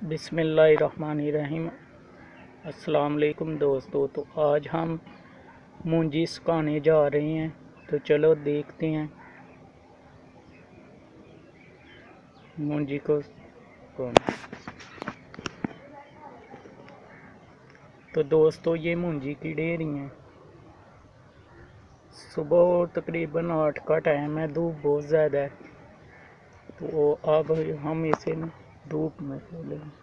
बिस्मिल्लाहिर्रहमानिर्रहीम। अस्सलाम वालेकुम दोस्तों। तो आज हम मूंजी सुखाने जा रहे हैं, तो चलो देखते हैं मूंजी को। तो दोस्तों ये मूंजी की ढेरी हैं। सुबह तकरीबन 8 का टाइम है, धूप बहुत ज़्यादा है, तो अब हम इसे धूप में खोलेंगे।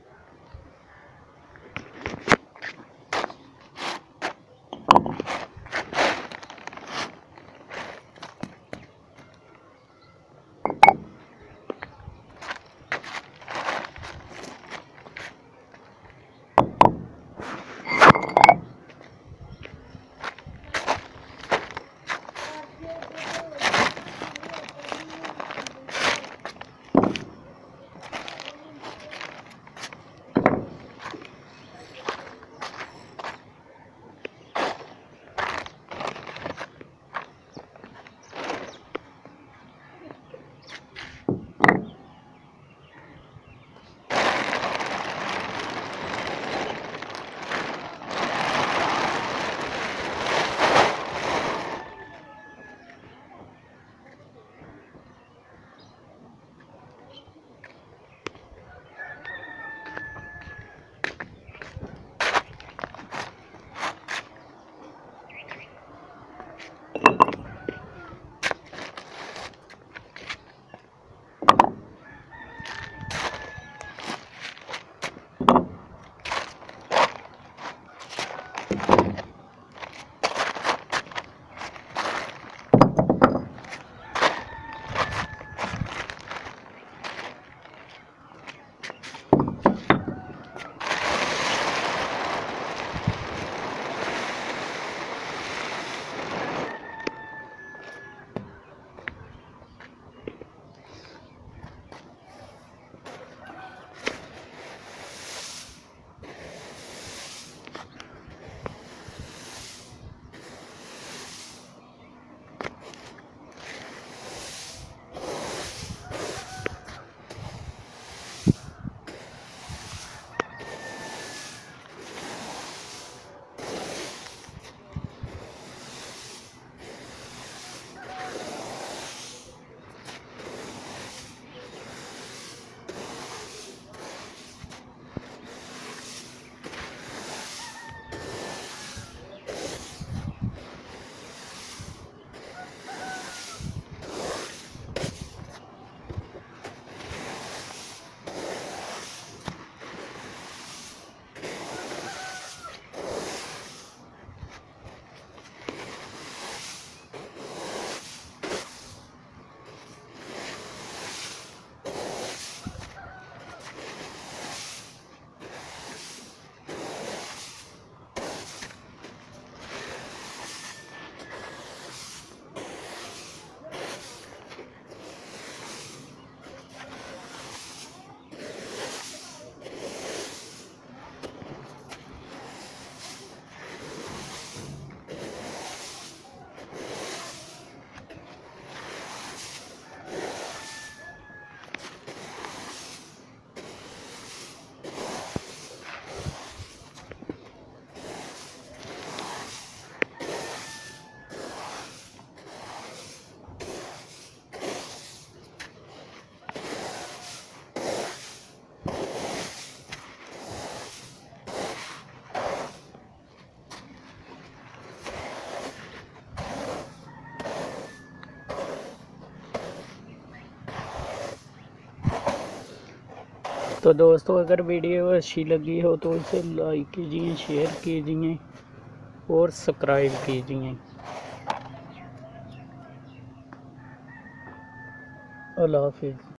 तो दोस्तों अगर वीडियो अच्छी लगी हो तो इसे लाइक कीजिए, शेयर कीजिए और सब्सक्राइब कीजिए। अल्लाह हाफिज़।